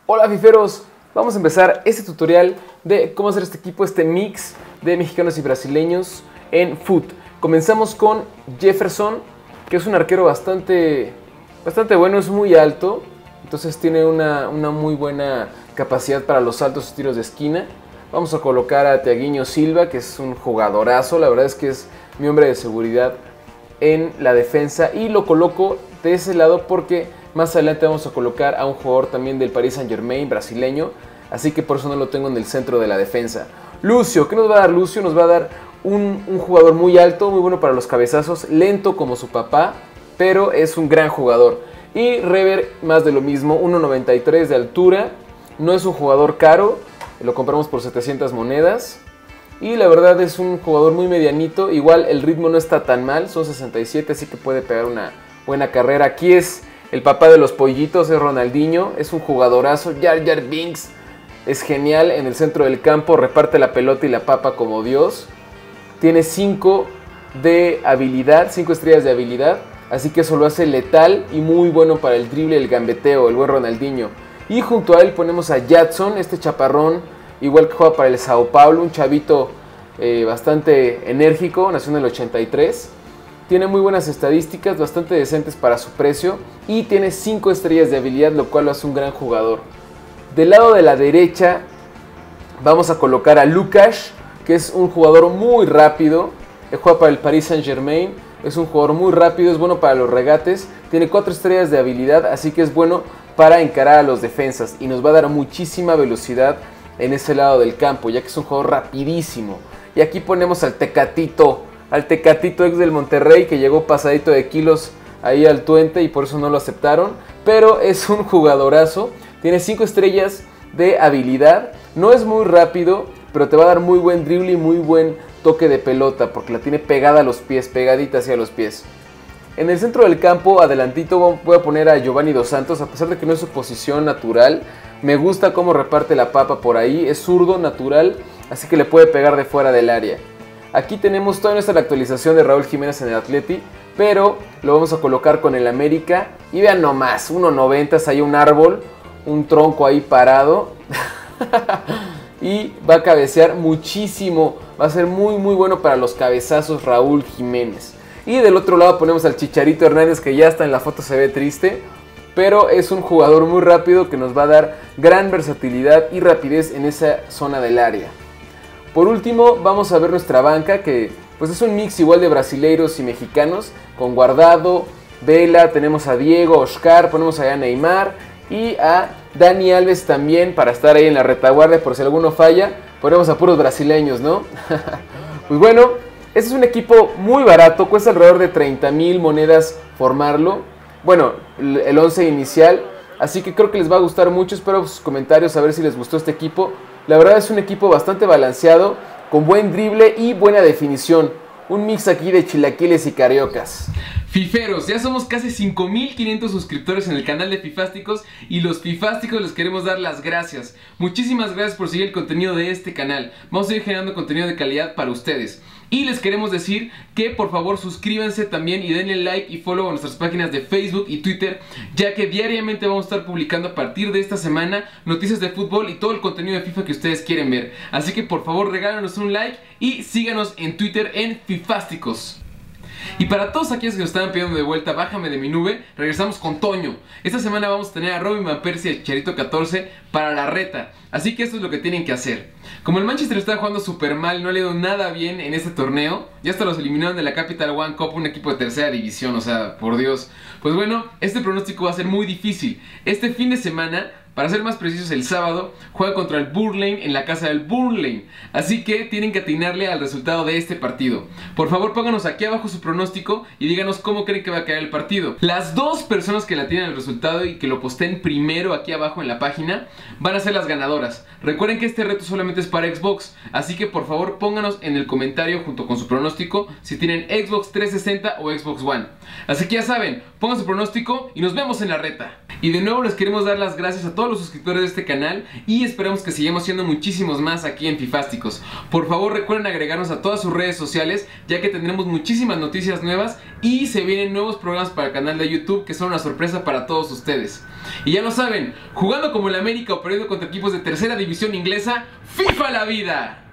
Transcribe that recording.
Hola fiferos, vamos a empezar este tutorial de cómo hacer este equipo, este mix de mexicanos y brasileños en foot. Comenzamos con Jefferson, que es un arquero bastante bueno, es muy alto, entonces tiene una muy buena capacidad para los saltos y tiros de esquina. Vamos a colocar a Thiaguinho Silva, que es un jugadorazo, la verdad es que es mi hombre de seguridad en la defensa, y lo coloco de ese lado porque más adelante vamos a colocar a un jugador también del Paris Saint-Germain, brasileño, así que por eso no lo tengo en el centro de la defensa. Lucio, ¿qué nos va a dar Lucio? Nos va a dar un jugador muy alto, muy bueno para los cabezazos, lento como su papá, pero es un gran jugador. Y Rever, más de lo mismo, 1.93 de altura, no es un jugador caro, lo compramos por 700 monedas. Y la verdad es un jugador muy medianito, igual el ritmo no está tan mal, son 67, así que puede pegar una buena carrera. Aquí es el papá de los pollitos, es Ronaldinho, es un jugadorazo. Jar Jar Binks es genial en el centro del campo, reparte la pelota y la papa como Dios. Tiene 5 de habilidad, 5 estrellas de habilidad, así que eso lo hace letal y muy bueno para el drible, el gambeteo, el buen Ronaldinho. Y junto a él ponemos a Jadson, este chaparrón, igual que juega para el Sao Paulo, un chavito bastante enérgico, nació en el 83. Tiene muy buenas estadísticas, bastante decentes para su precio, y tiene 5 estrellas de habilidad, lo cual lo hace un gran jugador. Del lado de la derecha vamos a colocar a Lucas, que es un jugador muy rápido. Él juega para el Paris Saint-Germain, es un jugador muy rápido, es bueno para los regates, tiene 4 estrellas de habilidad, así que es bueno para encarar a los defensas y nos va a dar muchísima velocidad en ese lado del campo, ya que es un jugador rapidísimo. Y aquí ponemos al Tecatito ex del Monterrey, que llegó pasadito de kilos ahí al Twente y por eso no lo aceptaron, pero es un jugadorazo, tiene 5 estrellas de habilidad, no es muy rápido, pero te va a dar muy buen drible y muy buen toque de pelota, porque la tiene pegada a los pies, pegadita hacia los pies. En el centro del campo, adelantito, voy a poner a Giovanni Dos Santos, a pesar de que no es su posición natural. Me gusta cómo reparte la papa por ahí, es zurdo natural, así que le puede pegar de fuera del área. Aquí tenemos toda nuestra actualización de Raúl Jiménez en el Atleti, pero lo vamos a colocar con el América. Y vean nomás, 1.90, hay un árbol, un tronco ahí parado. Y va a cabecear muchísimo, va a ser muy bueno para los cabezazos Raúl Jiménez. Y del otro lado ponemos al Chicharito Hernández, que ya está en la foto, se ve triste, pero es un jugador muy rápido que nos va a dar gran versatilidad y rapidez en esa zona del área. Por último vamos a ver nuestra banca, que pues es un mix igual de brasileiros y mexicanos, con Guardado, Vela, tenemos a Diego, Oscar, ponemos allá a Neymar y a Dani Alves también para estar ahí en la retaguardia por si alguno falla. Ponemos a puros brasileños, ¿no? Pues bueno, este es un equipo muy barato, cuesta alrededor de 30,000 monedas formarlo. Bueno, el 11 inicial, así que creo que les va a gustar mucho. Espero sus comentarios a ver si les gustó este equipo. La verdad es un equipo bastante balanceado, con buen drible y buena definición. Un mix aquí de chilaquiles y cariocas. Fiferos, ya somos casi 5.500 suscriptores en el canal de Fifásticos, y los Fifásticos les queremos dar las gracias. Muchísimas gracias por seguir el contenido de este canal. Vamos a ir generando contenido de calidad para ustedes. Y les queremos decir que por favor suscríbanse también y denle like y follow a nuestras páginas de Facebook y Twitter, ya que diariamente vamos a estar publicando a partir de esta semana noticias de fútbol y todo el contenido de FIFA que ustedes quieren ver. Así que por favor regálanos un like y síganos en Twitter en Fifásticos. Y para todos aquellos que nos estaban pidiendo de vuelta Bájame de mi nube, regresamos con Toño. Esta semana vamos a tener a Robin Van Persie y el Chicharito 14 para la reta, así que esto es lo que tienen que hacer. Como el Manchester está jugando súper mal, no le ha ido nada bien en este torneo, ya hasta los eliminaron de la Capital One Cup, un equipo de tercera división, o sea, por Dios. Pues bueno, este pronóstico va a ser muy difícil. Este fin de semana, para ser más precisos el sábado, juega contra el Burnley en la casa del Burnley, así que tienen que atinarle al resultado de este partido. Por favor pónganos aquí abajo su pronóstico y díganos cómo creen que va a caer el partido. Las dos personas que la tienen el resultado y que lo posteen primero aquí abajo en la página van a ser las ganadoras. Recuerden que este reto solamente es para Xbox, así que por favor pónganos en el comentario junto con su pronóstico si tienen Xbox 360 o Xbox One. Así que ya saben, pongan su pronóstico y nos vemos en la reta. Y de nuevo les queremos dar las gracias a todos los suscriptores de este canal y esperamos que sigamos siendo muchísimos más aquí en Fifásticos. Por favor recuerden agregarnos a todas sus redes sociales, ya que tendremos muchísimas noticias nuevas y se vienen nuevos programas para el canal de YouTube que son una sorpresa para todos ustedes. Y ya lo saben, jugando como el América o perdiendo contra equipos de tercera división inglesa, ¡FIFA la vida!